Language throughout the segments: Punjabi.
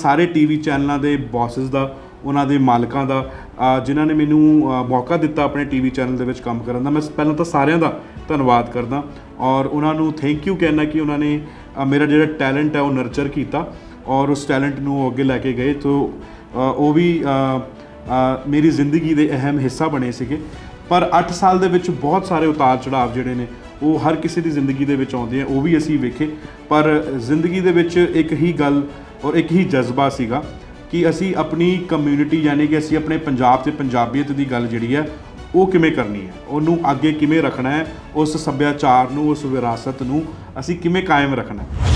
सारे टीवी चैनलों के बॉसिस का, उन्हों के मालिकों का, जिन्होंने मैनू मौका दिता अपने टीवी चैनल के काम करने का, मैं पहले तो सारिਆਂ का धन्यवाद करदा और उन्होंने थैंक यू कहना कि उन्होंने मेरा जो टैलेंट है वो नर्चर किया और उस टैलेंट को अगे लैके गए। तो वो भी मेरी जिंदगी के अहम हिस्सा बने सीगे। पर 8 साल दे विच बहुत सारे उतार चढ़ाव जिहड़े ने वो हर किसी की जिंदगी दे विच आउंदे हैं, वो भी असीं वेखे। पर जिंदगी दे विच एक ही गल और एक ही जज्बा सीगा कि असी अपनी कम्यूनिटी यानी कि असी अपने पंजाब ते पंजाबीयत की गल जिहड़ी है वो किवें करनी है, उन्होंने आगे किवें रखना है, उस सभ्याचार नूं, उस विरासत नूं असी किवें कायम रखना है।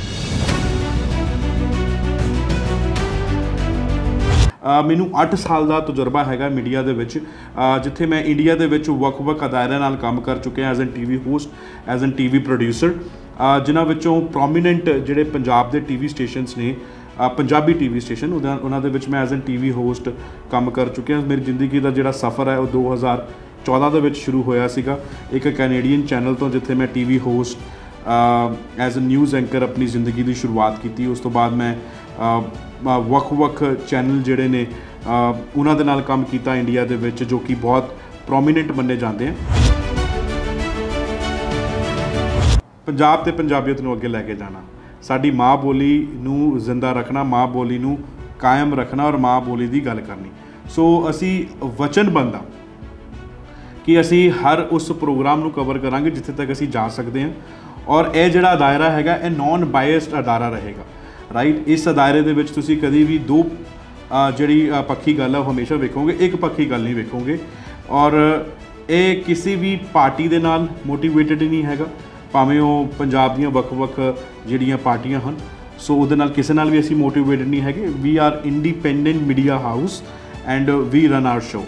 मैनू 8 साल का तजुर्बा है मीडिया के विच, जिथे मैं इंडिया के विच वख-वख अदारियां नाल काम कर चुके as an TV host, as an TV producer, जिन्हां विचों प्रोमीनेंट जिहड़े पंजाब के टीवी स्टेशनस ने, पंजाबी टीवी स्टेशन, उन्होंने मैं एज एन टीवी होस्ट काम कर चुके हैं। मेरी जिंदगी का जोड़ा सफ़र है वो 2014 के शुरू होया सीगा एक कैनेडियन चैनल तो, जिथे मैं TV host as a news anchor अपनी जिंदगी की शुरुआत की। उस तो बाद मैं वख-वख चैनल जिहड़े ने उन्हां दे नाल काम किया इंडिया दे विच, जो कि बहुत प्रोमीनेंट मन्ने जाते हैं। पंजाब ते पंजाबीयत नूं अगे लैके जाना, साडी माँ बोली नूं जिंदा रखना, माँ बोली नूं कायम रखना और माँ बोली की गल करनी। सो असी वचनबंद हाँ कि असी हर उस प्रोग्राम नूं कवर करांगे जिथे तक असी जा सकते हैं और यह जिहड़ा अदायरा हैगा यह नॉन बायस्ड अदारा रहेगा, राइट। इस अदायरे दे विच तुसीं कदी भी दो जिहड़ी पक्षी गल है हमेशा वेखोगे, एक पक्षी गल नहीं वेखोगे। और ये किसी भी पार्टी दे नाल मोटिवेटेड नहीं हैगा, भावें वो पंजाब दीयां वख-वख जिहड़ियां पार्टियां हन, सो उहदे नाल किसी नाल भी असीं मोटिवेटेड नहीं हैगे। We are independent media house and we run our show.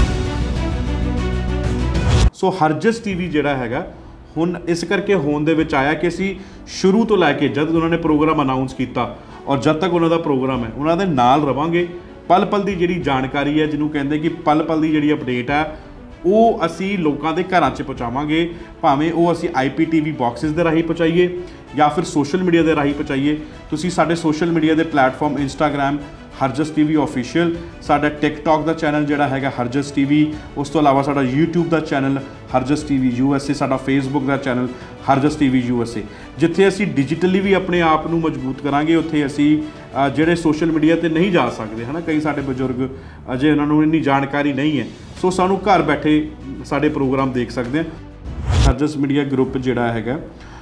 So Harjas TV जिहड़ा हैगा हुण इस करके होंद दे विच आया कि असीं शुरू तो लैके जब उन्होंने प्रोग्राम अनाउंस किया और जब तक उन्होंने प्रोग्राम है उन्होंने नाल रवांगे। पल पल की जिहड़ी जानकारी है, जिन्होंने कहते कि पल पल की जिहड़ी अपडेट है वो असी लोगों के घरां 'च पहुँचावांगे, भावें वो असी IPTV बॉक्सिस के राही पहुँचाइए या फिर सोशल मीडिया के राही पहुँचाइए। तुसीं साडे सोशल मीडिया के platform Instagram Harjas TV official, साडा टिकटॉक का चैनल जिहड़ा हैगा हरजस टीवी, उस तो इलावा साडा यूट्यूब का चैनल हरजस टीवी USA, साडा फेसबुक का चैनल हरजस टीवी USA, जिथे असी डिजिटली भी अपने आप को मजबूत करांगे। उत्थे असी जिहड़े सोशल मीडिया ते नहीं जा सकते है ना, कई साडे बजुर्ग अजे उन्होंने इन्नी जानकारी नहीं है, सो सानू घर बैठे साडे प्रोग्राम देख सकते हैं। हरजस मीडिया ग्रुप जिहड़ा हैगा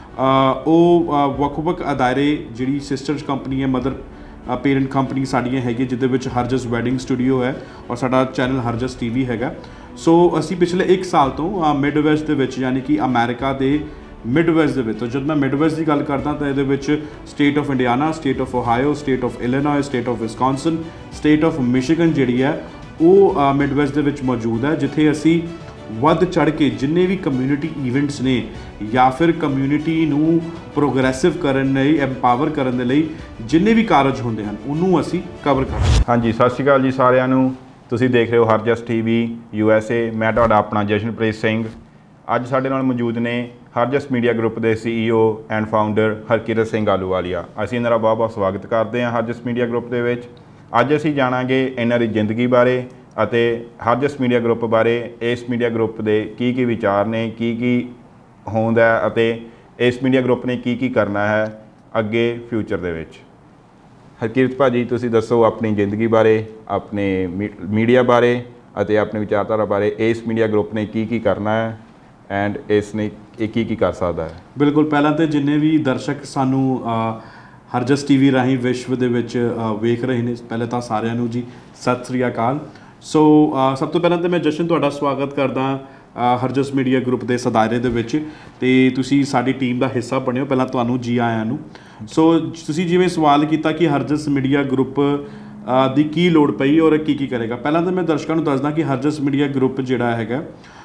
वो वख-वख अदारे जिहड़ी सिस्टर्स कंपनी है, मदर पेरेंट कंपनी साड़ियाँ है जिदे विच हरजस वैडिंग स्टूडियो है और साडा चैनल हरजस टीवी हैगा। सो असी पिछले 1 साल तो मिडवेस्ट दे विच यानी कि अमेरिका के मिडवेस्ट दे विच, तो जब मैं मिडवेस्ट की गल करदा तो ये विच state of Indiana, state of Ohio, state of Illinois, state of Wisconsin, state of Michigan जिहड़ी है वो मिडवेस्ट दे विच मौजूद है, जिथे असी वध चढ़ के जिन्ने भी कम्यूनिटी ईवेंट्स ने या फिर कम्यूनिटी नूं प्रोग्रैसिव करने लई, एम्पावर करने लई जिन्ने भी कारज होंदे हन उन्होंने असी कवर करते। हाँ जी, सत श्री अकाल जी सारिਆਂ ਨੂੰ। ਤੁਸੀਂ देख रहे हो हरजस टीवी USA, मैं तुहाडा अपना जशनप्रीत सिंह। ਅੱਜ ਸਾਡੇ ਨਾਲ ਮੌਜੂਦ ਨੇ ਹਰਜਸ ਮੀਡੀਆ ਗਰੁੱਪ ਦੇ CEO and founder Harkirat Singh Ahluwalia. ਅਸੀਂ ਇਹਨਾਂ ਦਾ ਬਹੁਤ ਬਹੁਤ ਸਵਾਗਤ ਕਰਦੇ ਹਾਂ ਹਰਜਸ ਮੀਡੀਆ ਗਰੁੱਪ ਦੇ ਵਿੱਚ। ਅੱਜ ਅਸੀਂ ਜਾਣਾਂਗੇ ਇਹਨਾਂ ਦੀ ਜ਼ਿੰਦਗੀ ਬਾਰੇ ਅਤੇ ਹਰਜਸ ਮੀਡੀਆ ਗਰੁੱਪ ਬਾਰੇ, ਇਸ ਮੀਡੀਆ ਗਰੁੱਪ ਦੇ ਕੀ ਵਿਚਾਰ ਨੇ, ਕੀ ਹੁੰਦਾ ਅਤੇ ਇਸ ਮੀਡੀਆ ਗਰੁੱਪ ਨੇ ਕੀ ਕਰਨਾ ਹੈ ਅੱਗੇ ਫਿਊਚਰ ਦੇ ਵਿੱਚ। ਹਰਕਿਰਤ ਭਾਜੀ ਤੁਸੀਂ ਦੱਸੋ ਆਪਣੀ ਜ਼ਿੰਦਗੀ ਬਾਰੇ, ਆਪਣੇ ਮੀਡੀਆ ਬਾਰੇ ਅਤੇ ਆਪਣੇ ਵਿਚਾਰਧਾਰਾ ਬਾਰੇ, ਇਸ ਮੀਡੀਆ ਗਰੁੱਪ ਨੇ ਕੀ ਕਰਨਾ ਹੈ ਐਂਡ ਇਸ ਨੇ ਕੀ ਕਰ ਸਕਦਾ ਹੈ। ਬਿਲਕੁਲ, ਪਹਿਲਾਂ ਤਾਂ ਜਿੰਨੇ ਵੀ ਦਰਸ਼ਕ ਸਾਨੂੰ ਹਰਜਸ ਟੀਵੀ ਰਾਹੀਂ ਵਿਸ਼ਵ ਦੇ ਵਿੱਚ ਵੇਖ ਰਹੇ ਨੇ, ਪਹਿਲੇ ਤਾਂ ਸਾਰਿਆਂ ਨੂੰ ਜੀ ਸਤਿ ਸ੍ਰੀ ਅਕਾਲ। ਸੋ ਸਭ ਤੋਂ ਪਹਿਲਾਂ ਤਾਂ ਮੈਂ ਜਸ਼ਨ ਤੁਹਾਡਾ ਸਵਾਗਤ ਕਰਦਾ ਹਰਜਸ ਮੀਡੀਆ ਗਰੁੱਪ ਦੇ ਇਸ ਅਦਾਰੇ ਦੇ ਵਿੱਚ, ਅਤੇ ਤੁਸੀਂ ਸਾਡੀ ਟੀਮ ਦਾ ਹਿੱਸਾ ਬਣਿਓ। ਪਹਿਲਾਂ ਤੁਹਾਨੂੰ ਜੀ ਆਇਆਂ ਨੂੰ। ਸੋ ਤੁਸੀਂ ਜਿਵੇਂ ਸਵਾਲ ਕੀਤਾ ਕਿ ਹਰਜਸ ਮੀਡੀਆ ਗਰੁੱਪ ਦੀ ਕੀ ਲੋੜ ਪਈ ਔਰ ਕੀ ਕਰੇਗਾ, ਪਹਿਲਾਂ ਤਾਂ ਮੈਂ ਦਰਸ਼ਕਾਂ ਨੂੰ ਦੱਸਦਾ ਕਿ ਹਰਜਸ ਮੀਡੀਆ ਗਰੁੱਪ ਜਿਹੜਾ ਹੈਗਾ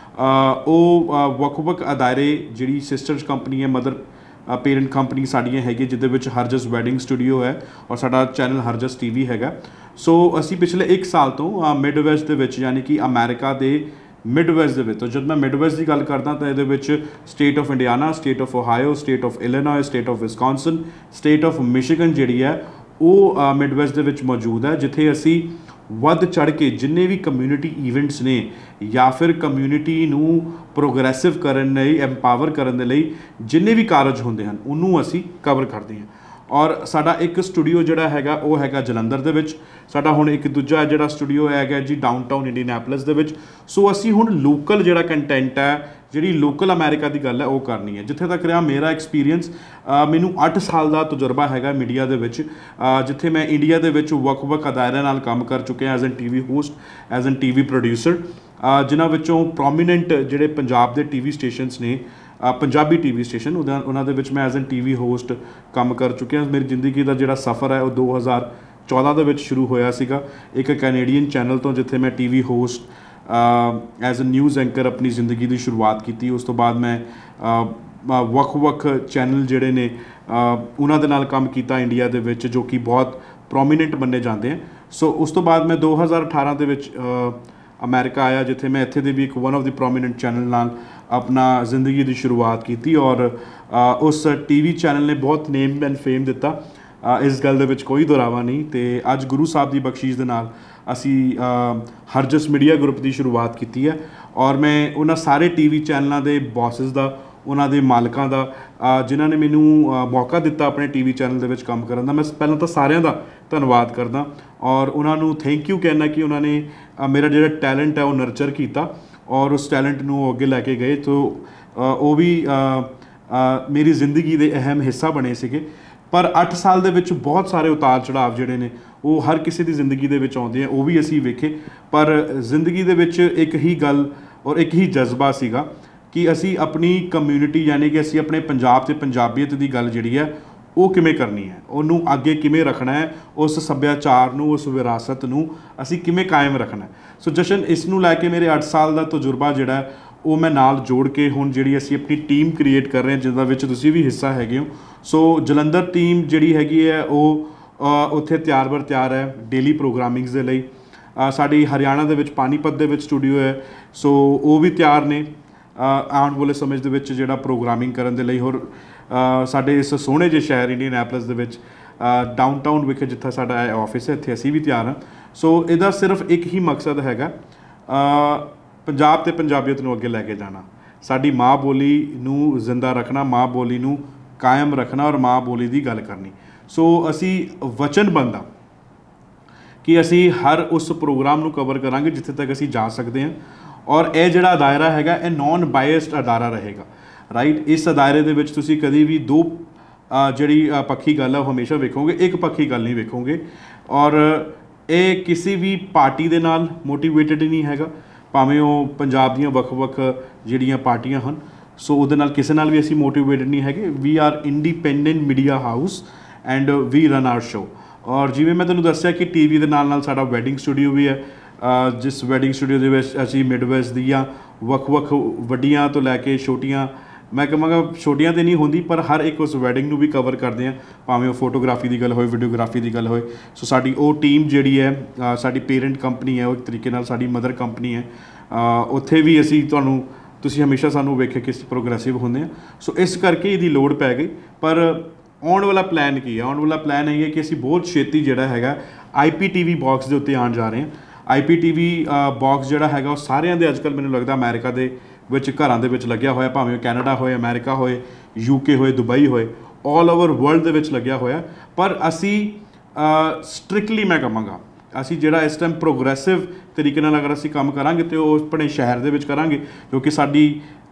ਉਹ ਵੱਖ-ਵੱਖ ਅਦਾਰੇ ਜਿਹੜੀ ਸਿਸਟਰਸ ਕੰਪਨੀ ਹੈ, ਮਦਰ पेरेंट कंपनी साड़ियाँ है जिदे विच हरजस वैडिंग स्टूडियो है और साडा चैनल हरजस टीवी हैगा। सो असी पिछले 1 साल तो मिडवेस्ट दे विच यानी कि अमेरिका के मिडवेस्ट दे विच, तो जब मैं मिडवेस्ट की गल करदा तो ये विच state of Indiana, state of Ohio, state of Illinois, state of Wisconsin, state of Michigan जिहड़ी है ਉਹ ਮਿਡਵੈਸਟ ਦੇ ਵਿੱਚ ਮੌਜੂਦ ਹੈ, ਜਿੱਥੇ ਅਸੀਂ ਵੱਧ ਚੜ੍ਹ ਕੇ ਜਿੰਨੇ ਵੀ ਕਮਿਊਨਿਟੀ ਈਵੈਂਟਸ ਨੇ ਜਾਂ ਫਿਰ ਕਮਿਊਨਿਟੀ ਨੂੰ ਪ੍ਰੋਗਰੈਸਿਵ ਕਰਨ ਲਈ, ਐਮਪਾਵਰ ਕਰਨ ਦੇ ਲਈ ਜਿੰਨੇ ਵੀ ਕਾਰਜ ਹੁੰਦੇ ਹਨ ਉਹਨੂੰ ਅਸੀਂ ਕਵਰ ਕਰਦੇ ਹਾਂ। ਔਰ ਸਾਡਾ ਇੱਕ ਸਟੂਡੀਓ ਜਿਹੜਾ ਹੈਗਾ ਉਹ ਹੈਗਾ ਜਲੰਧਰ ਦੇ ਵਿੱਚ। ਸਾਡਾ ਹੁਣ ਇੱਕ ਦੂਜਾ ਜਿਹੜਾ ਸਟੂਡੀਓ ਹੈਗਾ ਜੀ ਡਾਊਨਟਾਊਨ ਇੰਡੀਆਨਾਪੋਲਿਸ ਦੇ ਵਿੱਚ। ਸੋ ਅਸੀਂ ਹੁਣ ਲੋਕਲ ਜਿਹੜਾ ਕੰਟੈਂਟ ਹੈ, ਜਿਹੜੀ ਲੋਕਲ ਅਮਰੀਕਾ ਦੀ ਗੱਲ ਹੈ ਉਹ ਕਰਨੀ ਹੈ। ਜਿੱਥੇ ਤੱਕ ਰਿਹਾ ਮੇਰਾ ਐਕਸਪੀਰੀਅੰਸ, ਮੈਨੂੰ 8 ਸਾਲ ਦਾ ਤਜਰਬਾ ਹੈਗਾ ਮੀਡੀਆ ਦੇ ਵਿੱਚ, ਜਿੱਥੇ ਮੈਂ ਇੰਡੀਆ ਦੇ ਵਿੱਚ ਵੱਖ-ਵੱਖ ਅਦਾਰਿਆਂ ਨਾਲ ਕੰਮ ਕਰ ਚੁੱਕਿਆ as an TV host, as an TV producer, ਜਿਨ੍ਹਾਂ ਵਿੱਚੋਂ ਪ੍ਰੋਮੀਨੈਂਟ ਜਿਹੜੇ ਪੰਜਾਬ ਦੇ ਟੀਵੀ ਸਟੇਸ਼ਨਸ ਨੇ, ਪੰਜਾਬੀ ਟੀਵੀ ਸਟੇਸ਼ਨ, ਉਹਨਾਂ ਦੇ ਵਿੱਚ ਮੈਂ ਐਜ਼ ਐਨ ਟੀਵੀ ਹੋਸਟ ਕੰਮ ਕਰ ਚੁੱਕਿਆ। ਮੇਰੀ ਜ਼ਿੰਦਗੀ ਦਾ ਜਿਹੜਾ ਸਫ਼ਰ ਹੈ ਉਹ 2014 ਦੇ ਵਿੱਚ ਸ਼ੁਰੂ ਹੋਇਆ ਸੀਗਾ ਇੱਕ ਕੈਨੇਡੀਅਨ ਚੈਨਲ ਤੋਂ, ਜਿੱਥੇ ਮੈਂ TV host as a news anchor ਆਪਣੀ ਜ਼ਿੰਦਗੀ ਦੀ ਸ਼ੁਰੂਆਤ ਕੀਤੀ। ਉਸ ਤੋਂ ਬਾਅਦ ਮੈਂ ਵੱਖ-ਵੱਖ ਚੈਨਲ ਜਿਹੜੇ ਨੇ ਉਹਨਾਂ ਦੇ ਨਾਲ ਕੰਮ ਕੀਤਾ ਇੰਡੀਆ ਦੇ ਵਿੱਚ, ਜੋ ਕਿ ਬਹੁਤ ਪ੍ਰੋਮੀਨੈਂਟ ਮੰਨੇ ਜਾਂਦੇ ਆ। ਸੋ ਉਸ ਤੋਂ ਬਾਅਦ ਮੈਂ 2018 ਦੇ ਵਿੱਚ ਅਮਰੀਕਾ ਆਇਆ, ਜਿੱਥੇ ਮੈਂ ਇੱਥੇ ਦੇ ਵੀ ਇੱਕ one of the prominent channel ਨਾਲ ਆਪਣਾ ਜ਼ਿੰਦਗੀ ਦੀ ਸ਼ੁਰੂਆਤ ਕੀਤੀ। ਔਰ ਉਸ ਟੀਵੀ ਚੈਨਲ ਨੇ ਬਹੁਤ ਨੇਮ ਐਂਡ ਫੇਮ ਦਿੱਤਾ, ਇਸ ਗੱਲ ਦੇ ਵਿੱਚ ਕੋਈ ਦੁਰਾਵਾ ਨਹੀਂ। ਅਤੇ ਅੱਜ ਗੁਰੂ ਸਾਹਿਬ ਦੀ ਬਖਸ਼ਿਸ਼ ਦੇ ਨਾਲ ਅਸੀਂ ਹਰਜਸ ਮੀਡੀਆ ਗਰੁੱਪ ਦੀ ਸ਼ੁਰੂਆਤ ਕੀਤੀ ਹੈ। ਔਰ ਮੈਂ ਉਹਨਾਂ ਸਾਰੇ ਟੀਵੀ ਚੈਨਲਾਂ ਦੇ ਬੌਸਿਸ ਦਾ, ਉਹਨਾਂ ਦੇ ਮਾਲਕਾਂ ਦਾ, ਜਿਨ੍ਹਾਂ ਨੇ ਮੈਨੂੰ ਮੌਕਾ ਦਿੱਤਾ ਆਪਣੇ ਟੀਵੀ ਚੈਨਲ ਦੇ ਵਿੱਚ ਕੰਮ ਕਰਨ ਦਾ, ਮੈਂ ਪਹਿਲਾਂ ਤਾਂ ਸਾਰਿਆਂ ਦਾ ਧੰਨਵਾਦ ਕਰਦਾ ਔਰ ਉਹਨਾਂ ਨੂੰ ਥੈਂਕ ਯੂ ਕਹਿਣਾ ਕਿ ਉਹਨਾਂ ਨੇ ਮੇਰਾ ਜਿਹੜਾ ਟੈਲੈਂਟ ਹੈ ਉਹ ਨਰਚਰ ਕੀਤਾ ਔਰ ਉਸ ਟੈਲੈਂਟ ਨੂੰ ਅੱਗੇ ਲੈ ਕੇ ਗਏ। ਤੋ ਉਹ ਵੀ ਮੇਰੀ ਜ਼ਿੰਦਗੀ ਦੇ ਅਹਿਮ ਹਿੱਸਾ ਬਣੇ ਸੀਗੇ। ਪਰ 8 ਸਾਲ ਦੇ ਵਿੱਚ ਬਹੁਤ ਸਾਰੇ ਉਤਾਰ ਚੜਾਵ ਜਿਹੜੇ ਨੇ ਉਹ ਹਰ ਕਿਸੇ ਦੀ ਜ਼ਿੰਦਗੀ ਦੇ ਵਿੱਚ ਆਉਂਦੇ ਆ, ਉਹ ਵੀ ਅਸੀਂ ਵੇਖੇ। ਪਰ ਜ਼ਿੰਦਗੀ ਦੇ ਵਿੱਚ ਇੱਕ ਹੀ ਗੱਲ ਔਰ ਇੱਕ ਹੀ ਜਜ਼ਬਾ ਸੀਗਾ ਕਿ ਅਸੀਂ ਆਪਣੀ ਕਮਿਊਨਿਟੀ, ਯਾਨੀ ਕਿ ਅਸੀਂ ਆਪਣੇ ਪੰਜਾਬ ਅਤੇ ਪੰਜਾਬੀਅਤ ਦੀ ਗੱਲ ਜਿਹੜੀ ਹੈ ਉਹ ਕਿਵੇਂ ਕਰਨੀ ਹੈ, ਉਹਨੂੰ ਅੱਗੇ ਕਿਵੇਂ ਰੱਖਣਾ ਹੈ, ਉਸ ਸੱਭਿਆਚਾਰ ਨੂੰ, ਉਸ ਵਿਰਾਸਤ ਨੂੰ ਅਸੀਂ ਕਿਵੇਂ ਕਾਇਮ ਰੱਖਣਾ ਹੈ। ਸੋ ਜਸ਼ਨ, ਇਸ ਨੂੰ ਲੈ ਕੇ ਮੇਰੇ 8 ਸਾਲ ਦਾ ਤਜਰਬਾ ਜਿਹੜਾ ਉਹ ਮੈਂ ਨਾਲ ਜੋੜ ਕੇ ਹੁਣ ਜਿਹੜੀ ਅਸੀਂ ਆਪਣੀ ਟੀਮ ਕ੍ਰੀਏਟ ਕਰ ਰਹੇ ਹਾਂ, ਜਿਹਦਾ ਵਿੱਚ ਤੁਸੀਂ ਵੀ ਹਿੱਸਾ ਹੈਗੇ ਹੋ। ਸੋ ਜਲੰਧਰ ਟੀਮ ਜਿਹੜੀ ਹੈਗੀ ਹੈ ਉਹ ਉੱਥੇ ਤਿਆਰ ਬਰ ਤਿਆਰ ਹੈ ਡੇਲੀ ਪ੍ਰੋਗਰਾਮਿੰਗਸ ਦੇ ਲਈ। ਸਾਡੀ ਹਰਿਆਣਾ ਦੇ ਵਿੱਚ ਪਾਨੀਪਤ ਦੇ ਵਿੱਚ ਸਟੂਡੀਓ ਹੈ, ਸੋ ਉਹ ਵੀ ਤਿਆਰ ਨੇ ਆਉਣ ਵਾਲੇ ਸਮੇਂ ਦੇ ਵਿੱਚ ਜਿਹੜਾ ਪ੍ਰੋਗਰਾਮਿੰਗ ਕਰਨ ਦੇ ਲਈ। ਹੋਰ ਸਾਡੇ ਇਸ ਸੋਹਣੇ ਜਿਹੇ ਸ਼ਹਿਰ ਇੰਡੀਆਨਾਪੋਲਿਸ ਦੇ ਵਿੱਚ ਡਾਊਨਟਾਊਨ ਵਿਖੇ ਜਿੱਥੇ ਸਾਡਾ ਆਫਿਸ ਹੈ, ਇੱਥੇ ਅਸੀਂ ਵੀ ਤਿਆਰ ਹਾਂ। ਸੋ ਇਹਦਾ ਸਿਰਫ ਇੱਕ ਹੀ ਮਕਸਦ ਹੈਗਾ, ਪੰਜਾਬ ਅਤੇ ਪੰਜਾਬੀਅਤ ਨੂੰ ਅੱਗੇ ਲੈ ਕੇ ਜਾਣਾ, ਸਾਡੀ ਮਾਂ ਬੋਲੀ ਨੂੰ ਜ਼ਿੰਦਾ ਰੱਖਣਾ, ਮਾਂ ਬੋਲੀ ਨੂੰ ਕਾਇਮ ਰੱਖਣਾ ਔਰ ਮਾਂ ਬੋਲੀ ਦੀ ਗੱਲ ਕਰਨੀ। ਸੋ ਅਸੀਂ ਵਚਨਬੱਧ ਹਾਂ ਕਿ ਅਸੀਂ ਹਰ ਉਸ ਪ੍ਰੋਗਰਾਮ ਨੂੰ ਕਵਰ ਕਰਾਂਗੇ ਜਿੱਥੇ ਤੱਕ ਅਸੀਂ ਜਾ ਸਕਦੇ ਹਾਂ। ਔਰ ਇਹ ਜਿਹੜਾ ਅਦਾਇਰਾ ਹੈਗਾ ਇਹ ਨੋਨ ਬਾਇਸਡ ਅਦਾਰਾ ਰਹੇਗਾ, ਰਾਈਟ। ਇਸ ਅਦਾਇਰੇ ਦੇ ਵਿੱਚ ਤੁਸੀਂ ਕਦੀ ਵੀ ਦੋ ਜਿਹੜੀ ਪੱਖੀ ਗੱਲ ਹੈ ਉਹ ਹਮੇਸ਼ਾ ਵੇਖੋਗੇ, ਇੱਕ ਪੱਖੀ ਗੱਲ ਨਹੀਂ ਵੇਖੋਗੇ। ਔਰ ਇਹ ਕਿਸੇ ਵੀ ਪਾਰਟੀ ਦੇ ਨਾਲ ਮੋਟੀਵੇਟਡ ਨਹੀਂ ਹੈਗਾ, ਭਾਵੇਂ ਉਹ ਪੰਜਾਬ ਦੀਆਂ ਵੱਖ-ਵੱਖ ਜਿਹੜੀਆਂ ਪਾਰਟੀਆਂ ਹਨ, ਸੋ ਉਹਦੇ ਨਾਲ ਕਿਸੇ ਨਾਲ ਵੀ ਅਸੀਂ ਮੋਟੀਵੇਟਡ ਨਹੀਂ ਹੈਗੇ। We are independent media house and we run our show. ਔਰ ਜਿਵੇਂ ਮੈਂ ਤੁਹਾਨੂੰ ਦੱਸਿਆ ਕਿ ਟੀਵੀ ਦੇ ਨਾਲ ਨਾਲ ਸਾਡਾ ਵੈਡਿੰਗ ਸਟੂਡੀਓ ਵੀ ਹੈ, ਜਿਸ ਵੈਡਿੰਗ ਸਟੂਡੀਓ ਦੇ ਵਿੱਚ ਅਸੀਂ ਮਿਡਵੈਸਟ ਦੀਆਂ ਵੱਖ-ਵੱਖ ਵੱਡੀਆਂ ਤੋਂ ਲੈ ਕੇ ਛੋਟੀਆਂ, ਮੈਂ ਕਹਾਂਗਾ ਛੋਟੀਆਂ ਤਾਂ ਨਹੀਂ ਹੁੰਦੀ, ਪਰ ਹਰ ਇੱਕ ਉਸ ਵੈਡਿੰਗ ਨੂੰ ਵੀ ਕਵਰ ਕਰਦੇ ਹਾਂ, ਭਾਵੇਂ ਉਹ ਫੋਟੋਗ੍ਰਾਫੀ ਦੀ ਗੱਲ ਹੋਏ, ਵੀਡੀਓਗ੍ਰਾਫੀ ਦੀ ਗੱਲ ਹੋਏ। ਸੋ ਸਾਡੀ ਉਹ ਟੀਮ ਜਿਹੜੀ ਹੈ, ਸਾਡੀ ਪੇਰੈਂਟ ਕੰਪਨੀ ਹੈ, ਉਹ ਇੱਕ ਤਰੀਕੇ ਨਾਲ ਸਾਡੀ ਮਦਰ ਕੰਪਨੀ ਹੈ। ਉੱਥੇ ਵੀ ਅਸੀਂ ਤੁਸੀਂ ਹਮੇਸ਼ਾ ਸਾਨੂੰ ਵੇਖੇ ਕਿ ਅਸੀਂ ਪ੍ਰੋਗਰੈਸਿਵ ਹੁੰਦੇ ਹਾਂ। ਸੋ ਇਸ ਕਰਕੇ ਇਹਦੀ ਲੋੜ ਪੈ ਗਈ। ਪਰ ਆਉਣ ਵਾਲਾ ਪਲਾਨ ਕੀ ਹੈ? ਆਉਣ ਵਾਲਾ ਪਲਾਨ ਇਹ ਹੈ ਕਿ ਅਸੀਂ ਬਹੁਤ ਛੇਤੀ ਜਿਹੜਾ ਹੈਗਾ IPTV ਬਾਕਸ ਦੇ ਉੱਤੇ ਆਉਣ ਜਾ ਰਹੇ ਹਾਂ। IPTV ਬਾਕਸ ਜਿਹੜਾ ਹੈਗਾ ਉਹ ਸਾਰਿਆਂ ਦੇ ਅੱਜ ਕੱਲ੍ਹ ਮੈਨੂੰ ਲੱਗਦਾ ਅਮਰੀਕਾ ਦੇ ਵਿੱਚ ਘਰਾਂ ਦੇ ਵਿੱਚ ਲੱਗਿਆ ਹੋਇਆ, ਭਾਵੇਂ ਉਹ ਕੈਨੇਡਾ ਹੋਏ, ਅਮਰੀਕਾ ਹੋਏ, UK ਹੋਏ, ਦੁਬਈ ਹੋਏ, ਆਲ ਓਵਰ ਵਰਲਡ ਦੇ ਵਿੱਚ ਲੱਗਿਆ ਹੋਇਆ। ਪਰ ਅਸੀਂ ਸਟ੍ਰਿਕਟਲੀ ਮੈਂ ਕਹਾਂਗਾ ਅਸੀਂ ਜਿਹੜਾ ਇਸ ਟਾਈਮ ਪ੍ਰੋਗਰੈਸਿਵ ਤਰੀਕੇ ਨਾਲ ਅਗਰ ਅਸੀਂ ਕੰਮ ਕਰਾਂਗੇ ਤਾਂ ਉਹ ਆਪਣੇ ਸ਼ਹਿਰ ਦੇ ਵਿੱਚ ਕਰਾਂਗੇ, ਕਿਉਂਕਿ ਸਾਡੀ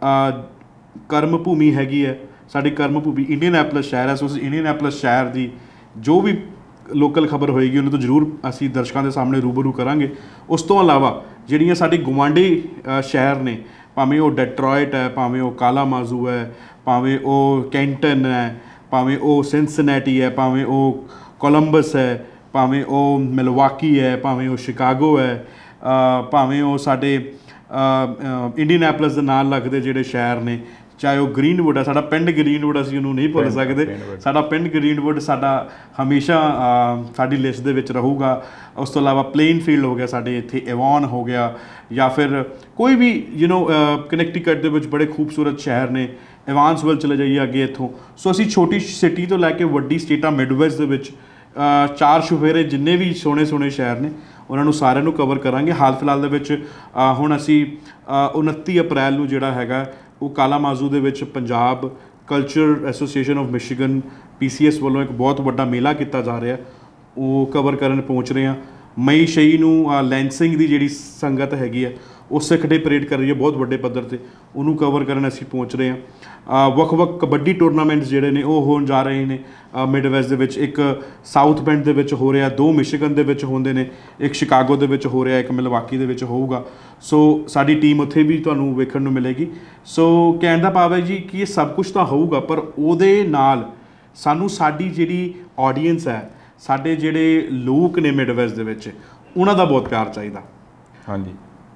ਕਰਮ ਭੂਮੀ ਹੈਗੀ ਹੈ, ਸਾਡੀ ਕਰਮ ਭੂਮੀ ਇੰਡੀਆਨਾਪੋਲਿਸ ਸ਼ਹਿਰ ਹੈ। ਸੋ ਅਸੀਂ ਇੰਡੀਆਨਾਪੋਲਿਸ ਸ਼ਹਿਰ ਦੀ ਜੋ ਵੀ ਲੋਕਲ ਖਬਰ ਹੋਏਗੀ ਉਹਨੂੰ ਤਾਂ ਜ਼ਰੂਰ ਅਸੀਂ ਦਰਸ਼ਕਾਂ ਦੇ ਸਾਹਮਣੇ ਰੂਬਰੂ ਕਰਾਂਗੇ। ਉਸ ਤੋਂ ਇਲਾਵਾ ਜਿਹੜੀਆਂ ਸਾਡੀ ਗੁਆਂਢੀ ਸ਼ਹਿਰ ਨੇ, ਭਾਵੇਂ ਉਹ ਡੈਟਰੋਇਟ ਹੈ, ਭਾਵੇਂ ਉਹ ਕਾਲਾਮਾਜ਼ੂ ਹੈ, ਭਾਵੇਂ ਉਹ ਕੈਂਟਨ ਹੈ, ਭਾਵੇਂ ਉਹ ਸਿਨਸਿਨੈਟੀ ਹੈ, ਭਾਵੇਂ ਉਹ ਕੋਲੰਬਸ ਹੈ, ਭਾਵੇਂ ਉਹ ਮਿਲਵਾਕੀ ਹੈ, ਭਾਵੇਂ ਉਹ ਸ਼ਿਕਾਗੋ ਹੈ, ਭਾਵੇਂ ਉਹ ਸਾਡੇ ਇੰਡੀਆਨਾਪੋਲਿਸ ਦੇ ਨਾਲ ਲੱਗਦੇ ਜਿਹੜੇ ਸ਼ਹਿਰ ਨੇ, ਚਾਹੇ ਉਹ ਗ੍ਰੀਨਵੁੱਡ ਹੈ, ਸਾਡਾ ਪਿੰਡ ਗ੍ਰੀਨਵੁੱਡ, ਅਸੀਂ ਉਹਨੂੰ ਨਹੀਂ ਭੁੱਲ ਸਕਦੇ। ਸਾਡਾ ਪਿੰਡ ਗ੍ਰੀਨਵੁੱਡ ਸਾਡਾ ਹਮੇਸ਼ਾ ਸਾਡੀ ਲਿਸਟ ਦੇ ਵਿੱਚ ਰਹੂਗਾ। ਉਸ ਤੋਂ ਇਲਾਵਾ ਪਲੇਨਫੀਲਡ ਹੋ ਗਿਆ, ਸਾਡੇ ਇੱਥੇ ਏਵਾਨ ਹੋ ਗਿਆ, ਜਾਂ ਫਿਰ ਕੋਈ ਵੀ ਕਨੈਕਟੀਕਟ ਦੇ ਵਿੱਚ ਬੜੇ ਖੂਬਸੂਰਤ ਸ਼ਹਿਰ ਨੇ, ਇਵਾਨਸਵਿਲ ਚਲੇ ਜਾਈਏ ਅੱਗੇ ਇੱਥੋਂ। ਸੋ ਅਸੀਂ ਛੋਟੀ ਸਿਟੀ ਤੋਂ ਲੈ ਕੇ ਵੱਡੀ ਸਟੇਟਾਂ ਮਿਡਵੈਸਟ ਦੇ ਵਿੱਚ चार छुफेरे जिन्ने भी सोहने सोहने शहर ने उन्होंने सारिਆਂ ਨੂੰ कवर करांगे। हाल फिलहाल ਦੇ ਵਿੱਚ ਹੁਣ ਅਸੀਂ 29 ਅਪ੍ਰੈਲ ਨੂੰ ਜਿਹੜਾ ਹੈਗਾ ਉਹ ਕਾਲਾਮਾਜ਼ੂ ਦੇ ਵਿੱਚ Punjab culture association of Michigan PCS ਵੱਲੋਂ ਇੱਕ ਬਹੁਤ ਵੱਡਾ ਮੇਲਾ ਕੀਤਾ ਜਾ ਰਿਹਾ, ਉਹ ਕਵਰ ਕਰਨ ਪਹੁੰਚ ਰਹੇ ਹਾਂ। ਮਈ 6 ਨੂੰ ਲੈਂਸਿੰਗ ਦੀ ਜਿਹੜੀ ਸੰਗਤ ਹੈਗੀ ਹੈ ਉਹ ਸਿੱਖ ਡੇ ਪਰੇਡ ਕਰ ਰਹੀ ਹੈ ਬਹੁਤ ਵੱਡੇ ਪੱਧਰ 'ਤੇ, ਉਹਨੂੰ ਕਵਰ ਕਰਨ ਅਸੀਂ ਪਹੁੰਚ ਰਹੇ ਹਾਂ। ਵੱਖ-ਵੱਖ ਕਬੱਡੀ ਟੂਰਨਾਮੈਂਟਸ ਜਿਹੜੇ ਨੇ ਉਹ ਹੋਣ ਜਾ ਰਹੇ ਨੇ ਮਿਡਵੈਸਟ ਦੇ ਵਿੱਚ। ਇੱਕ ਸਾਊਥ ਬੈਂਡ ਦੇ ਵਿੱਚ ਹੋ ਰਿਹਾ, 2 ਮਿਸ਼ੀਗਨ ਦੇ ਵਿੱਚ ਹੁੰਦੇ ਨੇ, ਇੱਕ ਸ਼ਿਕਾਗੋ ਦੇ ਵਿੱਚ ਹੋ ਰਿਹਾ, ਇੱਕ ਮਿਲਵਾਕੀ ਦੇ ਵਿੱਚ ਹੋਊਗਾ। ਸੋ ਸਾਡੀ ਟੀਮ ਉੱਥੇ ਵੀ ਤੁਹਾਨੂੰ ਵੇਖਣ ਨੂੰ ਮਿਲੇਗੀ। ਸੋ ਕਹਿਣ ਦਾ ਭਾਵ ਹੈ ਜੀ ਕਿ ਇਹ ਸਭ ਕੁਝ ਤਾਂ ਹੋਊਗਾ, ਪਰ ਉਹਦੇ ਨਾਲ ਸਾਨੂੰ ਸਾਡੀ ਜਿਹੜੀ ਆਡੀਅנס ਹੈ, ਸਾਡੇ ਜਿਹੜੇ ਲੋਕ ਨੇ ਮਿਡਵੈਸਟ ਦੇ ਵਿੱਚ, ਉਹਨਾਂ ਦਾ ਬਹੁਤ ਪਿਆਰ ਚਾਹੀਦਾ। ਹਾਂਜੀ,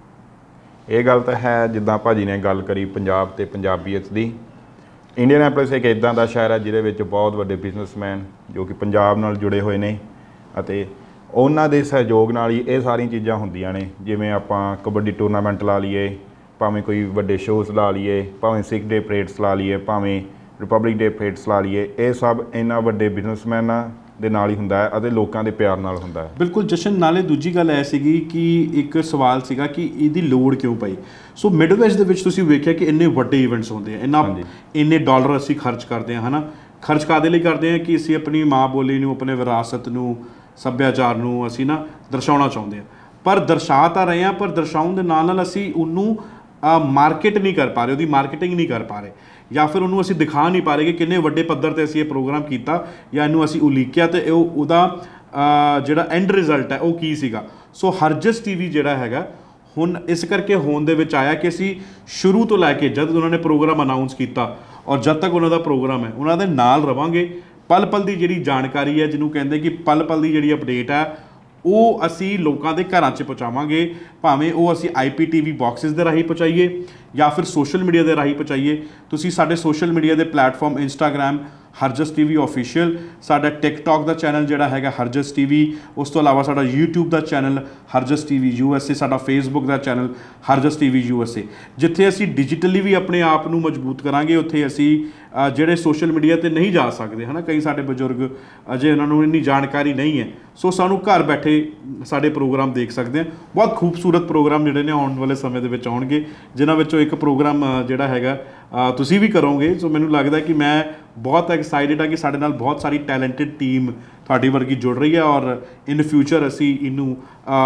ਇਹ ਗੱਲ ਤਾਂ ਹੈ ਜਿੱਦਾਂ ਭਾਜੀ ਨੇ ਗੱਲ ਕਰੀ ਪੰਜਾਬ ਤੇ ਪੰਜਾਬੀਅਤ ਦੀ। ਇੰਡੀਅਨੈਪੋਲਿਸ ਇੱਕ ਇੱਦਾਂ ਦਾ ਸ਼ਹਿਰ ਹੈ ਜਿਹਦੇ ਵਿੱਚ ਬਹੁਤ ਵੱਡੇ ਬਿਜ਼ਨਸਮੈਨ ਜੋ ਕਿ ਪੰਜਾਬ ਨਾਲ ਜੁੜੇ ਹੋਏ ਨੇ ਅਤੇ ਉਹਨਾਂ ਦੇ ਸਹਿਯੋਗ ਨਾਲ ਹੀ ਇਹ ਸਾਰੀਆਂ ਚੀਜ਼ਾਂ ਹੁੰਦੀਆਂ ਨੇ। ਜਿਵੇਂ ਆਪਾਂ ਕਬੱਡੀ ਟੂਰਨਾਮੈਂਟ ਲਾ ਲਈਏ, ਭਾਵੇਂ ਕੋਈ ਵੱਡੇ ਸ਼ੋਅਸ ਲਾ ਲਈਏ, ਭਾਵੇਂ ਸਿੱਖ ਡੇ ਪਰੇਡਸ ਲਾ ਲਈਏ, ਭਾਵੇਂ ਰਿਪਬਲਿਕ ਡੇ ਪਰੇਡਸ ਲਾ ਲਈਏ, ਇਹ ਸਭ ਇਹਨਾਂ ਵੱਡੇ ਬਿਜ਼ਨਸਮੈਨਾਂ ਦੇ ਨਾਲ ਹੀ ਹੁੰਦਾ ਹੈ ਅਤੇ ਲੋਕਾਂ ਦੇ ਪਿਆਰ ਨਾਲ ਹੁੰਦਾ ਹੈ। ਬਿਲਕੁਲ ਜਸ਼ਨ, ਨਾਲੇ ਦੂਜੀ ਗੱਲ ਇਹ ਸੀਗੀ ਕਿ ਇੱਕ ਸਵਾਲ ਸੀਗਾ ਕਿ ਇਹਦੀ ਲੋੜ ਕਿਉਂ ਪਈ। ਸੋ ਮਿਡਵੈਸਟ ਦੇ ਵਿੱਚ ਤੁਸੀਂ ਵੇਖਿਆ ਕਿ ਇੰਨੇ ਵੱਡੇ ਇਵੈਂਟਸ ਹੁੰਦੇ ਆ, ਇੰਨੇ ਡਾਲਰ ਅਸੀਂ ਖਰਚ ਕਰਦੇ ਹਾਂ, ਹੈ ਨਾ। ਖਰਚ ਕਾਹਦੇ ਲਈ ਕਰਦੇ ਹਾਂ ਕਿ ਅਸੀਂ ਆਪਣੀ ਮਾਂ ਬੋਲੀ ਨੂੰ, ਆਪਣੇ ਵਿਰਾਸਤ ਨੂੰ, ਸੱਭਿਆਚਾਰ ਨੂੰ ਅਸੀਂ ਨਾ ਦਰਸਾਉਣਾ ਚਾਹੁੰਦੇ ਹਾਂ। ਪਰ ਦਰਸਾ ਤਾਂ ਰਹੇ ਹਾਂ, ਪਰ ਦਰਸਾਉਣ ਦੇ ਨਾਲ ਨਾਲ ਅਸੀਂ ਉਹਨੂੰ ਮਾਰਕੀਟ ਨਹੀਂ ਕਰ ਪਾ ਰਹੇ, ਉਹਦੀ ਮਾਰਕੀਟਿੰਗ ਨਹੀਂ ਕਰ ਪਾ ਰਹੇ, ਜਾਂ ਫਿਰ ਉਹਨੂੰ ਅਸੀਂ ਦਿਖਾ ਨਹੀਂ ਪਾ ਰਹੇ ਕਿ ਕਿੰਨੇ ਵੱਡੇ ਪੱਧਰ 'ਤੇ ਅਸੀਂ ਇਹ ਪ੍ਰੋਗਰਾਮ ਕੀਤਾ ਜਾਂ ਇਹਨੂੰ ਅਸੀਂ ਉਲੀਕਿਆ ਅਤੇ ਉਹਦਾ ਜਿਹੜਾ ਐਂਡ ਰਿਜ਼ਲਟ ਹੈ ਉਹ ਕੀ ਸੀਗਾ। ਸੋ ਹਰਜਸ TV ਜਿਹੜਾ ਹੈਗਾ ਹੁਣ ਇਸ ਕਰਕੇ ਹੋਂਦ ਦੇ ਵਿੱਚ ਆਇਆ ਕਿ ਅਸੀਂ ਸ਼ੁਰੂ ਤੋਂ ਲੈ ਕੇ ਜਦ ਉਹਨਾਂ ਨੇ ਪ੍ਰੋਗਰਾਮ ਅਨਾਊਂਸ ਕੀਤਾ ਔਰ ਜਦ ਤੱਕ ਉਹਨਾਂ ਦਾ ਪ੍ਰੋਗਰਾਮ ਹੈ ਉਹਨਾਂ ਦੇ ਨਾਲ ਰਵਾਂਗੇ। ਪਲ ਪਲ ਦੀ ਜਿਹੜੀ ਜਾਣਕਾਰੀ ਹੈ, ਜਿਹਨੂੰ ਕਹਿੰਦੇ ਕਿ ਪਲ ਪਲ ਦੀ ਜਿਹੜੀ ਅਪਡੇਟ ਹੈ, ਉਹ ਅਸੀਂ ਲੋਕਾਂ ਦੇ ਘਰਾਂ 'ਚ ਪਹੁੰਚਾਵਾਂਗੇ। ਭਾਵੇਂ ਉਹ ਅਸੀਂ IPTV ਬਾਕਸਿਸ ਦੇ ਰਾਹੀਂ ਪਹੁੰਚਾਈਏ ਜਾਂ ਫਿਰ ਸੋਸ਼ਲ ਮੀਡੀਆ ਦੇ ਰਾਹੀਂ ਪਹੁੰਚਾਈਏ। ਤੁਸੀਂ ਸਾਡੇ ਸੋਸ਼ਲ ਮੀਡੀਆ ਦੇ platform Instagram Harjas TV official, ਸਾਡਾ ਟਿਕਟੌਕ ਦਾ ਚੈਨਲ ਜਿਹੜਾ ਹੈਗਾ ਹਰਜਸ TV, ਉਸ ਤੋਂ ਇਲਾਵਾ ਸਾਡਾ YouTube ਦਾ ਚੈਨਲ ਹਰਜਸ TV USA, ਸਾਡਾ ਫੇਸਬੁੱਕ ਦਾ ਚੈਨਲ ਹਰਜਸ TV USA, ਜਿੱਥੇ ਅਸੀਂ ਡਿਜੀਟਲੀ ਵੀ ਆਪਣੇ ਆਪ ਨੂੰ ਮਜ਼ਬੂਤ ਕਰਾਂਗੇ। ਉੱਥੇ ਅਸੀਂ ਜਿਹੜੇ ਸੋਸ਼ਲ ਮੀਡੀਆ 'ਤੇ ਨਹੀਂ ਜਾ ਸਕਦੇ, ਹੈ ਨਾ, ਕਈ ਸਾਡੇ ਬਜ਼ੁਰਗ ਅਜੇ ਉਹਨਾਂ ਨੂੰ ਇੰਨੀ ਜਾਣਕਾਰੀ ਨਹੀਂ ਹੈ, ਸੋ ਸਾਨੂੰ ਘਰ ਬੈਠੇ ਸਾਡੇ ਪ੍ਰੋਗਰਾਮ ਦੇਖ ਸਕਦੇ ਹਾਂ। ਬਹੁਤ ਖੂਬਸੂਰਤ ਪ੍ਰੋਗਰਾਮ ਜਿਹੜੇ ਨੇ ਆਉਣ ਵਾਲੇ ਸਮੇਂ ਦੇ ਵਿੱਚ ਆਉਣਗੇ, ਜਿਨ੍ਹਾਂ ਵਿੱਚੋਂ ਇੱਕ ਪ੍ਰੋਗਰਾਮ ਜਿਹੜਾ ਹੈਗਾ ਤੁਸੀਂ ਵੀ ਕਰੋਗੇ। ਸੋ ਮੈਨੂੰ ਲੱਗਦਾ ਕਿ ਮੈਂ ਬਹੁਤ ਐਕਸਾਈਟਿਡ ਹਾਂ ਕਿ ਸਾਡੇ ਨਾਲ ਬਹੁਤ ਸਾਰੀ ਟੈਲੈਂਟਡ ਟੀਮ ਤੁਹਾਡੀ ਵਰਗੀ ਜੁੜ ਰਹੀ ਹੈ ਔਰ ਇਨ ਫਿਊਚਰ ਅਸੀਂ ਇਹਨੂੰ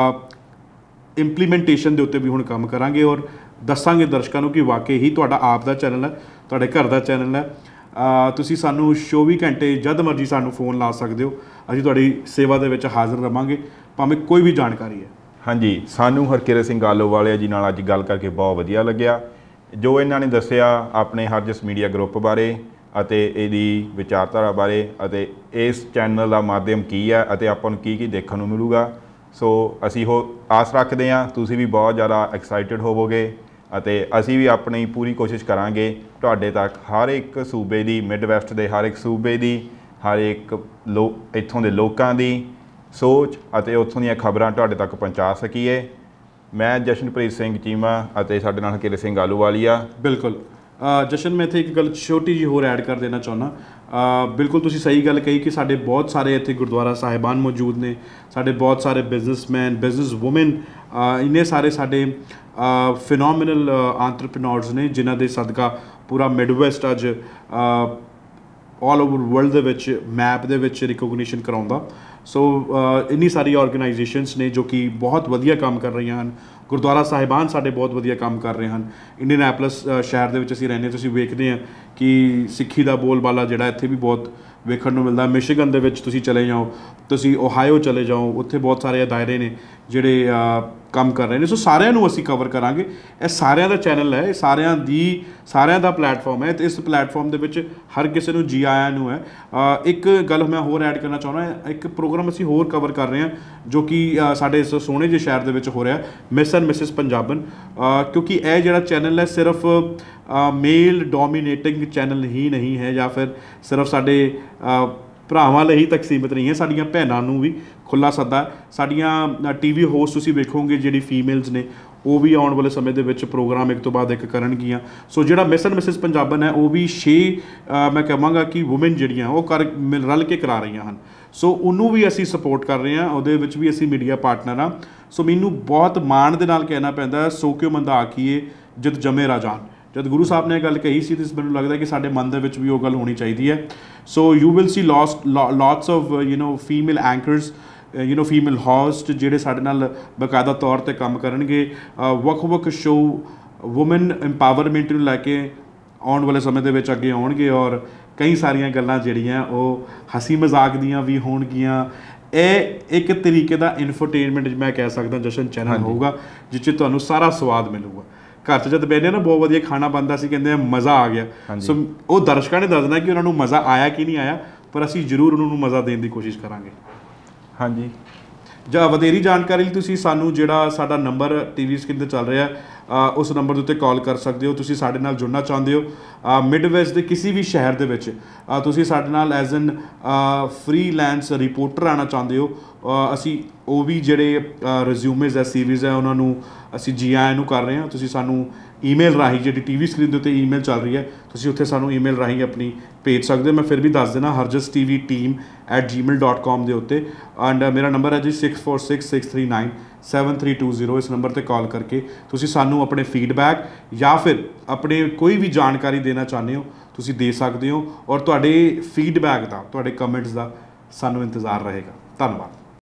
ਇੰਪਲੀਮੈਂਟੇਸ਼ਨ ਦੇ ਉੱਤੇ ਵੀ ਹੁਣ ਕੰਮ ਕਰਾਂਗੇ ਔਰ ਦੱਸਾਂਗੇ ਦਰਸ਼ਕਾਂ ਨੂੰ ਕਿ ਵਾਕਈ ਹੀ ਤੁਹਾਡਾ ਆਪ ਦਾ ਚੈਨਲ ਹੈ, ਤੁਹਾਡੇ ਘਰ ਦਾ ਚੈਨਲ ਹੈ। ਤੁਸੀਂ ਸਾਨੂੰ 24 ਘੰਟੇ ਜਦ ਮਰਜ਼ੀ ਸਾਨੂੰ ਫੋਨ ਲਾ ਸਕਦੇ ਹੋ, ਅਸੀਂ ਤੁਹਾਡੀ ਸੇਵਾ ਦੇ ਵਿੱਚ ਹਾਜ਼ਰ ਰਵਾਂਗੇ, ਭਾਵੇਂ ਕੋਈ ਵੀ ਜਾਣਕਾਰੀ ਹੈ। ਹਾਂਜੀ, ਸਾਨੂੰ ਹਰਕਿਰਤ ਸਿੰਘ ਆਲੋਵਾਲੀਆ ਜੀ ਨਾਲ ਅੱਜ ਗੱਲ ਕਰਕੇ ਬਹੁਤ ਵਧੀਆ ਲੱਗਿਆ। ਜੋ ਇਹਨਾਂ ਨੇ ਦੱਸਿਆ ਆਪਣੇ ਹਰਜਸ ਮੀਡੀਆ ਗਰੁੱਪ ਬਾਰੇ ਅਤੇ ਇਹਦੀ ਵਿਚਾਰਧਾਰਾ ਬਾਰੇ ਅਤੇ ਇਸ ਚੈਨਲ ਦਾ ਮਾਧਿਅਮ ਕੀ ਹੈ ਅਤੇ ਆਪਾਂ ਨੂੰ ਕੀ ਕੀ ਦੇਖਣ ਨੂੰ ਮਿਲੂਗਾ। ਸੋ ਅਸੀਂ ਆਸ ਰੱਖਦੇ ਹਾਂ ਤੁਸੀਂ ਵੀ ਬਹੁਤ ਜ਼ਿਆਦਾ ਐਕਸਾਈਟਿਡ ਹੋਵੋਗੇ ਅਤੇ ਅਸੀਂ ਵੀ ਆਪਣੀ ਪੂਰੀ ਕੋਸ਼ਿਸ਼ ਕਰਾਂਗੇ ਤੁਹਾਡੇ ਤੱਕ ਹਰ ਇੱਕ ਸੂਬੇ ਦੀ, ਮਿਡਵੈਸਟ ਦੇ ਹਰ ਇੱਕ ਸੂਬੇ ਦੀ, ਹਰ ਇੱਕ ਇੱਥੋਂ ਦੇ ਲੋਕਾਂ ਦੀ ਸੋਚ ਅਤੇ ਉੱਥੋਂ ਦੀਆਂ ਖਬਰਾਂ ਤੁਹਾਡੇ ਤੱਕ ਪਹੁੰਚਾ ਸਕੀਏ। ਮੈਂ ਜਸ਼ਨਪ੍ਰੀਤ ਸਿੰਘ ਚੀਮਾ ਅਤੇ ਸਾਡੇ ਨਾਲ ਹਰਕਿਰਤ ਸਿੰਘ ਆਲੋਵਾਲੀਆ। ਬਿਲਕੁਲ ਜਸ਼ਨ, ਮੈਂ ਇੱਥੇ ਇੱਕ ਗੱਲ ਛੋਟੀ ਜਿਹੀ ਹੋਰ ਐਡ ਕਰ ਦੇਣਾ ਚਾਹੁੰਦਾ। ਬਿਲਕੁਲ ਤੁਸੀਂ ਸਹੀ ਗੱਲ ਕਹੀ ਕਿ ਸਾਡੇ ਬਹੁਤ ਸਾਰੇ ਇੱਥੇ ਗੁਰਦੁਆਰਾ ਸਾਹਿਬਾਨ ਮੌਜੂਦ ਨੇ, ਸਾਡੇ ਬਹੁਤ ਸਾਰੇ ਬਿਜ਼ਨਸਮੈਨ, ਬਿਜ਼ਨਸ ਵੂਮਨ, ਇੰਨੇ ਸਾਰੇ ਸਾਡੇ ਫਿਨੋਮੀਨਲ ਐਂਟਰਪ੍ਰੀਨੋਰਸ ਨੇ ਜਿਨ੍ਹਾਂ ਦੇ ਸਦਕਾ ਪੂਰਾ ਮਿਡਵੈਸਟ ਅੱਜ ਆਲ ਓਵਰ ਵਰਲਡ ਦੇ ਵਿੱਚ ਮੈਪ ਦੇ ਵਿੱਚ ਰਿਕੋਗਨੀਸ਼ਨ ਕਰਾਉਂਦਾ। ਸੋ ਇੰਨੀ ਸਾਰੀ ਆਰਗੇਨਾਈਜੇਸ਼ਨਸ ਨੇ ਜੋ ਕਿ ਬਹੁਤ ਵਧੀਆ ਕੰਮ ਕਰ ਰਹੀਆਂ ਹਨ। ਗੁਰਦੁਆਰਾ ਸਾਹਿਬਾਨ ਸਾਡੇ ਬਹੁਤ ਵਧੀਆ ਕੰਮ ਕਰ ਰਹੇ ਹਨ। ਇੰਡੀਅਨੈਪੋਲਿਸ ਸ਼ਹਿਰ ਦੇ ਵਿੱਚ ਅਸੀਂ ਰਹਿੰਦੇ, ਤੁਸੀਂ ਵੇਖਦੇ ਹਾਂ ਕਿ ਸਿੱਖੀ ਦਾ ਬੋਲਬਾਲਾ ਜਿਹੜਾ ਇੱਥੇ ਵੀ ਬਹੁਤ ਵੇਖਣ ਨੂੰ ਮਿਲਦਾ। ਮਿਸ਼ੀਗਨ ਦੇ ਵਿੱਚ ਤੁਸੀਂ ਚਲੇ ਜਾਓ, ਤੁਸੀਂ ਓਹਾਇਓ ਚਲੇ ਜਾਓ, ਉੱਥੇ ਬਹੁਤ ਸਾਰੇ ਅਦਾਰੇ ਨੇ ਜਿਹੜੇ ਕੰਮ ਕਰ ਰਹੇ ਨੇ। ਸੋ ਸਾਰਿਆਂ ਨੂੰ ਅਸੀਂ ਕਵਰ ਕਰਾਂਗੇ। ਇਹ ਸਾਰਿਆਂ ਦਾ ਚੈਨਲ ਹੈ, ਇਹ ਸਾਰਿਆਂ ਦਾ ਪਲੇਟਫਾਰਮ ਹੈ ਅਤੇ ਇਸ ਪਲੇਟਫਾਰਮ ਦੇ ਵਿੱਚ ਹਰ ਕਿਸੇ ਨੂੰ ਜੀ ਆਇਆਂ ਨੂੰ ਹੈ। ਇੱਕ ਗੱਲ ਮੈਂ ਹੋਰ ਐਡ ਕਰਨਾ ਚਾਹੁੰਦਾ, ਇੱਕ ਪ੍ਰੋਗਰਾਮ ਅਸੀਂ ਹੋਰ ਕਵਰ ਕਰ ਰਹੇ ਹਾਂ ਜੋ ਕਿ ਸਾਡੇ ਇਸ ਸੋਹਣੇ ਜਿਹੇ ਸ਼ਹਿਰ ਦੇ ਵਿੱਚ ਹੋ ਰਿਹਾ, ਮਿਸ ਐਂਡ ਮਿਸਿਸ ਪੰਜਾਬਨ। ਕਿਉਂਕਿ ਇਹ ਜਿਹੜਾ ਚੈਨਲ ਹੈ ਸਿਰਫ ਮੇਲ ਡੋਮੀਨੇਟਿੰਗ ਚੈਨਲ ਹੀ ਨਹੀਂ ਹੈ ਜਾਂ ਫਿਰ ਸਿਰਫ ਸਾਡੇ ਭਰਾਵਾਂ ਲਈ ਤੱਕ ਸੀਮਿਤ ਨਹੀਂ ਹੈ, ਸਾਡੀਆਂ ਭੈਣਾਂ ਨੂੰ ਵੀ ਖੁੱਲ੍ਹਾ ਸੱਦਾ। ਸਾਡੀਆਂ TV ਹੋਸਟ ਤੁਸੀਂ ਵੇਖੋਗੇ ਜਿਹੜੀ ਫੀਮੇਲਸ ਨੇ ਉਹ ਵੀ ਆਉਣ ਵਾਲੇ ਸਮੇਂ ਦੇ ਵਿੱਚ ਪ੍ਰੋਗਰਾਮ ਇੱਕ ਤੋਂ ਬਾਅਦ ਇੱਕ ਕਰਨਗੀਆਂ। ਸੋ ਜਿਹੜਾ ਮਿਸ ਐਂਡ ਮਿਸਿਸ ਪੰਜਾਬਨ ਹੈ ਉਹ ਵੀ 6 ਮੈਂ ਕਹਾਂਗਾ ਕਿ ਵੂਮਨ ਜਿਹੜੀਆਂ ਉਹ ਰਲ ਕੇ ਕਰਾ ਰਹੀਆਂ ਹਨ। ਸੋ ਉਹਨੂੰ ਵੀ ਅਸੀਂ ਸਪੋਰਟ ਕਰ ਰਹੇ ਹਾਂ, ਉਹਦੇ ਵਿੱਚ ਵੀ ਅਸੀਂ ਮੀਡੀਆ ਪਾਰਟਨਰ ਹਾਂ। ਸੋ ਮੈਨੂੰ ਬਹੁਤ ਮਾਣ ਦੇ ਨਾਲ ਕਹਿਣਾ ਪੈਂਦਾ, ਸੋ ਕਿਉਂ ਮੰਦਾ ਆਖੀਏ ਜਦ ਜੰਮੇ ਰਾਜਾਨ। ਜਦ ਗੁਰੂ ਸਾਹਿਬ ਨੇ ਇਹ ਗੱਲ ਕਹੀ ਸੀ ਤਾਂ ਮੈਨੂੰ ਲੱਗਦਾ ਕਿ ਸਾਡੇ ਮਨ ਦੇ ਵਿੱਚ ਵੀ ਉਹ ਗੱਲ ਹੋਣੀ ਚਾਹੀਦੀ ਹੈ। So you will see lots of female anchors, female host ਜਿਹੜੇ ਸਾਡੇ ਨਾਲ ਬਾਕਾਇਦਾ ਤੌਰ 'ਤੇ ਕੰਮ ਕਰਨਗੇ। ਵੱਖ ਸ਼ੋਅ ਵੂਮਨ ਇੰਪਾਵਰਮੈਂਟ ਨੂੰ ਲੈ ਕੇ ਆਉਣ ਵਾਲੇ ਸਮੇਂ ਦੇ ਵਿੱਚ ਅੱਗੇ ਆਉਣਗੇ, ਔਰ ਕਈ ਸਾਰੀਆਂ ਗੱਲਾਂ ਜਿਹੜੀਆਂ ਉਹ ਹਸੀ ਮਜ਼ਾਕ ਦੀਆਂ ਵੀ ਹੋਣਗੀਆਂ। ਇਹ ਇੱਕ ਤਰੀਕੇ ਦਾ ਇਨਫੋਟੇਨਮੈਂਟ ਮੈਂ ਕਹਿ ਸਕਦਾ ਜਸ਼ਨ ਚੈਨਲ ਹੋਊਗਾ ਜਿਸ 'ਚ ਤੁਹਾਨੂੰ ਸਾਰਾ ਸਵਾਦ ਮਿਲੂਗਾ। ਘਰ 'ਚ ਜਦ ਬਹਿਨੇ ਨਾ ਬਹੁਤ ਵਧੀਆ ਖਾਣਾ ਬਣਦਾ ਸੀ, ਕਹਿੰਦੇ ਮਜ਼ਾ ਆ ਗਿਆ। ਸੋ ਉਹ ਦਰਸ਼ਕਾਂ ਨੇ ਦੱਸਣਾ ਕਿ ਉਹਨਾਂ ਨੂੰ ਮਜ਼ਾ ਆਇਆ ਕਿ ਨਹੀਂ ਆਇਆ, ਪਰ ਅਸੀਂ ਜ਼ਰੂਰ ਉਹਨਾਂ ਨੂੰ ਮਜ਼ਾ ਦੇਣ ਦੀ ਕੋਸ਼ਿਸ਼ ਕਰਾਂਗੇ। ਹਾਂਜੀ, ਜਾਂ ਵਧੇਰੀ ਜਾਣਕਾਰੀ ਲਈ ਤੁਸੀਂ ਸਾਨੂੰ ਜਿਹੜਾ ਸਾਡਾ ਨੰਬਰ TV ਸਕਰੀਨ 'ਤੇ ਚੱਲ ਰਿਹਾ ਉਸ ਨੰਬਰ ਦੇ ਉੱਤੇ ਕਾਲ ਕਰ ਸਕਦੇ ਹੋ। ਤੁਸੀਂ ਸਾਡੇ ਨਾਲ ਜੁੜਨਾ ਚਾਹੁੰਦੇ ਹੋ ਮਿਡਵੈਸਟ ਦੇ ਕਿਸੇ ਵੀ ਸ਼ਹਿਰ ਦੇ ਵਿੱਚ, ਤੁਸੀਂ ਸਾਡੇ ਨਾਲ ਐਜ਼ ਐਨ ਫ੍ਰੀਲੈਂਸ ਰਿਪੋਰਟਰ ਆਉਣਾ ਚਾਹੁੰਦੇ ਹੋ, ਅਸੀਂ ਉਹ ਵੀ ਜਿਹੜੇ ਰਿਜ਼ਿਊਮੇਜ਼ ਹੈ, ਸੀਵੀਜ਼ ਹੈ, ਉਹਨਾਂ ਨੂੰ ਅਸੀਂ ਜੀ ਆਇਆਂ ਨੂੰ ਕਰ ਰਹੇ ਹਾਂ। ਤੁਸੀਂ ਸਾਨੂੰ ਈਮੇਲ ਰਾਹੀਂ, ਜਿਹੜੀ TV ਸਕਰੀਨ ਦੇ ਉੱਤੇ ਈਮੇਲ ਚੱਲ ਰਹੀ ਹੈ, ਤੁਸੀਂ ਉੱਥੇ ਸਾਨੂੰ ਈਮੇਲ ਰਾਹੀਂ ਆਪਣੀ ਭੇਜ ਸਕਦੇ ਹੋ। ਮੈਂ ਫਿਰ ਵੀ ਦੱਸ ਦੇਣਾ harjastv@gmail.com ਦੇ ਉੱਤੇ। ਐਂਡ ਮੇਰਾ ਨੰਬਰ ਹੈ ਜੀ 6466397320। ਇਸ ਨੰਬਰ 'ਤੇ ਕਾਲ ਕਰਕੇ ਤੁਸੀਂ ਸਾਨੂੰ ਆਪਣੇ ਫੀਡਬੈਕ ਜਾਂ ਫਿਰ ਆਪਣੇ ਕੋਈ ਵੀ ਜਾਣਕਾਰੀ ਦੇਣਾ ਚਾਹੁੰਦੇ ਹੋ ਤੁਸੀਂ ਦੇ ਸਕਦੇ ਹੋ, ਔਰ ਤੁਹਾਡੇ ਫੀਡਬੈਕ ਦਾ, ਤੁਹਾਡੇ ਕਮੈਂਟਸ ਦਾ ਸਾਨੂੰ ਇੰਤਜ਼ਾਰ ਰਹੇਗਾ। ਧੰਨਵਾਦ।